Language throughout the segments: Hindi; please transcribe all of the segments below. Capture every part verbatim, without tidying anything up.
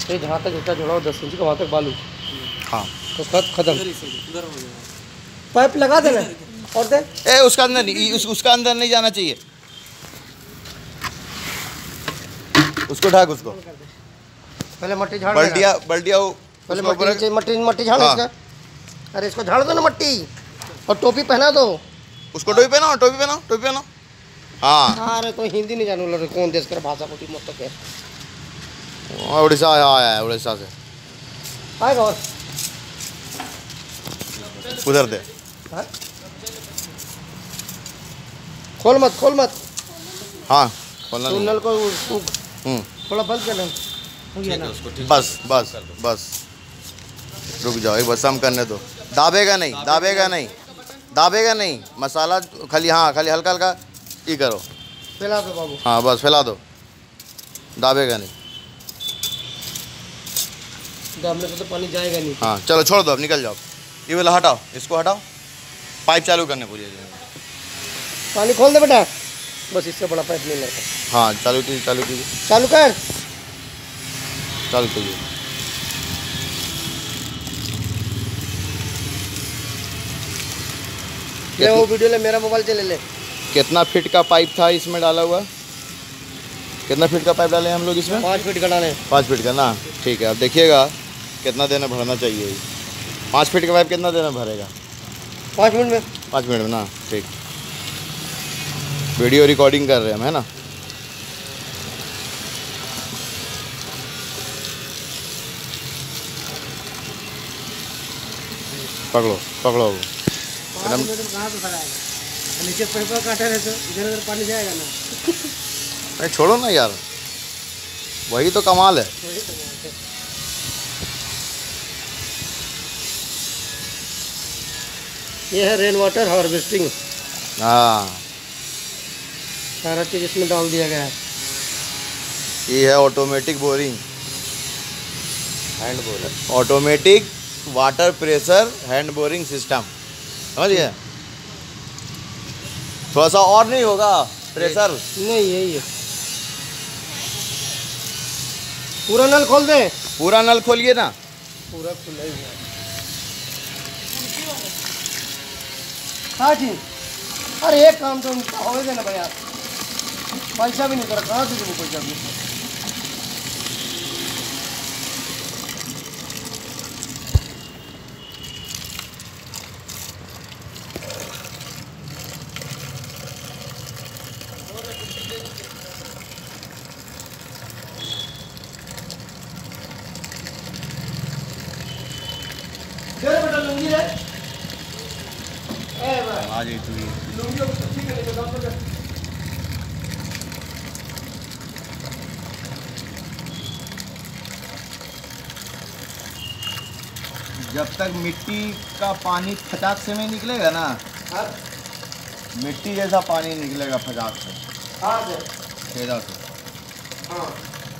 ये जहाँ तक इतना जोड़ा दस इंच का वहाँ तक बालू। हाँ तो खत्म। पाइप लगा देना और दे। ए उसका अंदर नहीं, उस, उसका अंदर नहीं जाना चाहिए। उसको ढाक, उसको पहले मट्टी झाड़। बल्टिया बल्टिया पहले मट्टी मट्टी मट्टी झाड़ इसका। अरे इसको झाड़ दो ना मट्टी, और टोपी पहना दो उसको। टोपी पहनाओ, टोपी पहनाओ, टोपी पहनाओ। हाँ अरे तो हिंदी नहीं जानू लगे कौन देश कर भाषा को मत के। उड़ीसा आया है, उड़ीसा से आएगा। और उधर दे। हा? खोल मत, खोल मत। हाँ खोलना नहीं। नल को हम्म थोड़ा बंद कर लें। बस बस बस रुक जाओ, एक बस हम करने दो। दाबेगा नहीं, दाबेगा नहीं, दाबेगा नहीं। मसाला खाली, हाँ खाली हल्का हल्का ये करो। फैला दो बाबू। हाँ बस फैला दो, दाबेगा नहीं। दाबने से तो पानी जाएगा नहीं। हाँ चलो छोड़ दो, अब निकल जाओ। ये वाला हटाओ, इसको हटाओ। पाइप चालू करने बोलिए। पानी खोल दे बेटा, बस इससे बड़ा पाइप नहीं लगता। हाँ चालू कीजिए, चालू कीजिए, चालू कर, चालू कीजिए। ले वो वीडियो ले, मेरा मोबाइल चले ले। कितना फीट का पाइप था इसमें डाला हुआ? कितना फीट का पाइप डाले हम लोग इसमें? पाँच फीट का डाले। पाँच फीट का ना, ठीक है। अब देखिएगा कितना देना भरना चाहिए। पाँच फीट का पाइप कितना देना भरेगा? पाँच मिनट में। पाँच मिनट में ना, ठीक। वीडियो रिकॉर्डिंग कर रहे हैं हम, है ना। पकड़ो पकड़ो। पाँच मिनट में कहाँ से भराएगा? नीचे पाइप काटा रहे तो इधर उधर पानी जाएगा ना। नहीं छोड़ो ना यार, वही तो कमाल है। ये है रेन वाटर हार्वेस्टिंग। हाँ सारा चीज़ इसमें डाल दिया गया है। ये है automatic boring, hand boring, automatic water pressure hand boring system, समझिए। थोड़ा सा और नहीं होगा प्रेशर? नहीं यही है। पूरा नल खोल दे। पूरा नल खोलिए ना। पूरा खुला ही है। हाँ जी, अरे एक काम तो होगा ना भैया, पैसा भी नहीं करा, कहाँ से देबो पैसा भी? बेटा लुंगी रे, ए भाई आ जाइए तू। लुंगी को ठीक है, तो काम कर। जब तक मिट्टी का पानी फटाक से नहीं निकलेगा ना, हाँ मिट्टी जैसा पानी निकलेगा फटाक से, हाँ सर, छेदा से। हाँ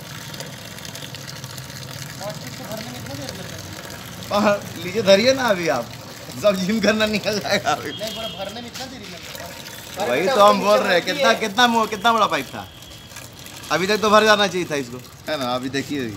और लीजिए धरिए ना, अभी आप सब जिम करना निकल जाएगा अभी। नहीं पूरा भरने में इतना देरी लगता है। वही तो हम बोल रहे हैं। कितना कितना मो, कितना बड़ा पाइप था? अभी तक तो भर जाना चाहिए था इसको, है ना। अभी देखिए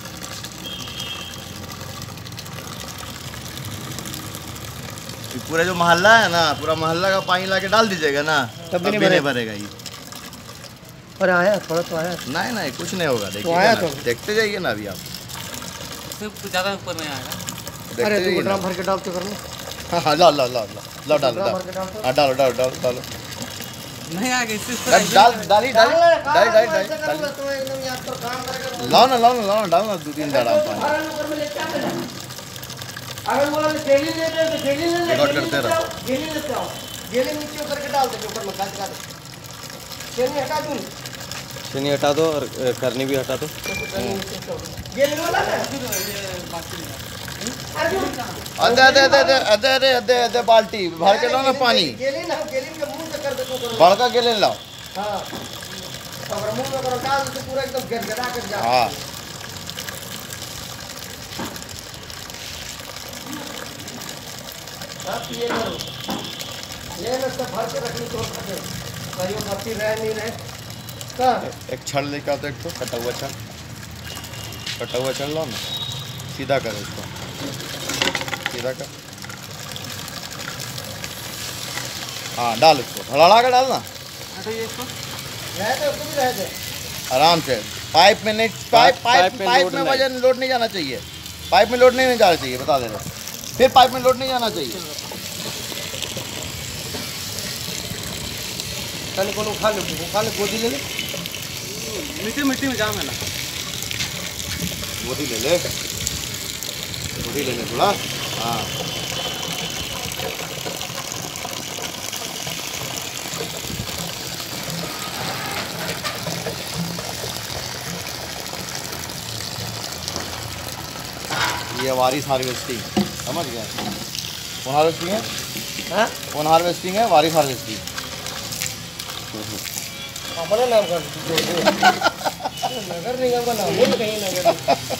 पूरा जो मोहल्ला है ना, पूरा मोहल्ला का पानी लाके डाल दीजिएगा ना, तब भी नहीं भरेगा ये। अरे आया थोड़ा तो आया। नहीं नहीं कुछ नहीं होगा, देखिए तो आया तो। देखते जाइए ना अभी आप। सिर्फ ज़्यादा ऊपर नहीं आएगा। अरे देखते तू ड्राम भर के डाल तो करना। हाँ हाँ लो लो लो लो लो डालो ड्राम भर के डालो, डाल तो। हाँ डालो डालो डालो डालो नहीं आएगा इससे डाल डाली डाली डाली डाली डाली डाल तो एकदम याद तो काम करेगा। लाओ ना लाओ ना लाओ ना डालो ना दो तीन डाल पानी। अगर बोला जेली ले ले तो जेली ले ले। रिकॉर्ड करते रहो। जेली लेते आओ, जेली नीचे उतर के डाल दे, ऊपर मत काट काट। जेली हटा दूँ। चीनी हटा दो और करनी भी हटा दो। जेली वाला ना। अदे अदे अदे अदे अदे अदे अदे अदे बाल्टी भर के लाओ ना पानी। गेली ना, गेली के मुंह से कर दे तो। बड़का गेलन लाओ। हाँ और मुंह में करो, डाल दे पूरा एकदम गड़गड़ा कर जा। हाँ आप ये करो, ये ना सब भर के रखनी तो रखे, कहीं भर्ती रह नहीं रहे। कहाँ एक छड़ लेकर तो एक तो कटा हुआ छड़। कटा हुआ चल रहा ना, सीधा कर इसको, सीधा कर। हाँ डाल इसको, हड़ाड़ा कर डालना हटाइए इसको। रहते उसको भी रहते आराम से। पाइप में नहीं, पाइप पाइप पाइप में पाइप लोड में नहीं। वजन लोड नहीं जाना चाहिए, पाइप में लोड नहीं जाना चाहिए, बता दे रहे। फिर पाइप में लोड नहीं जाना चाहिए। तने को खा ले, वो खा ले, गोदी ले ले। मिट्टी मिट्टी में जाम है ना। गोदी ले ले, गोदी ले ले थोड़ा। हाँ ये वारिस हार्वेस्टिंग, समझ गया? कौन हार्वेस्टिंग है? हाँ कौन हार्वेस्टिंग है? वारिस हार्वेस्टिंग। अपना नाम कर दो नगर निगम का नाम बोल कहीं नगर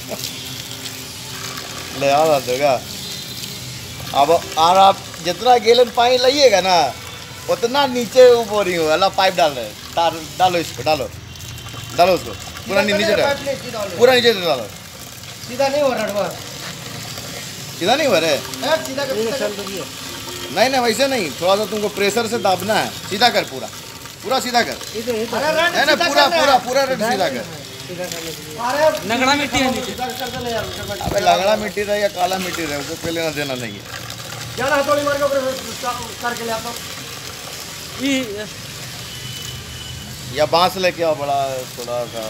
ले आ देगा। अब और आप जितना गैलन पानी लाइएगा ना उतना नीचे वो बोरिंग होगा। अल्लाह पाइप डाल रहे हैं, तार डालो इसको, डालो डालो उसको पूरा नी- नीचे डालो, पूरा नीचे से डालो। सीधा नहीं हो रहा सीधा नहीं हुआ रे? सीधा कर नहीं नहीं वैसे नहीं, थोड़ा सा तुमको प्रेशर से दाबना है। सीधा कर, पूरा पूरा सीधा कर। नहीं नहीं पूरा पूरा पूरा रेड सीधा कर। नगड़ा मिट्टी है नीचे। अबे लगड़ा मिट्टी रहे या काला मिट्टी रहे उसको कोई लेना देना नहीं है। जाना हथौड़ी मार के ऊपर करके ले आता हूँ। ये या बांस लेके आओ बड़ा थोड़ा सा।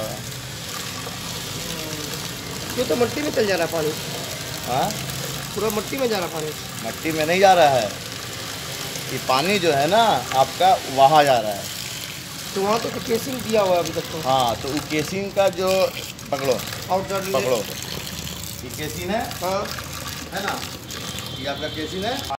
ये तो मिट्टी में चल जा रहा है पानी, हाँ पूरा मिट्टी में जा रहा है पानी। मिट्टी में नहीं जा रहा है, ये पानी जो है ना आपका वहाँ जा रहा है। तो वहाँ तो केसिंग दिया हुआ है अभी तक तो। हाँ तो वो केसिंग का जो पकड़ो आउटर पकड़ो, ये केसिंग है हाँ है ना, ये आपका केसिंग है।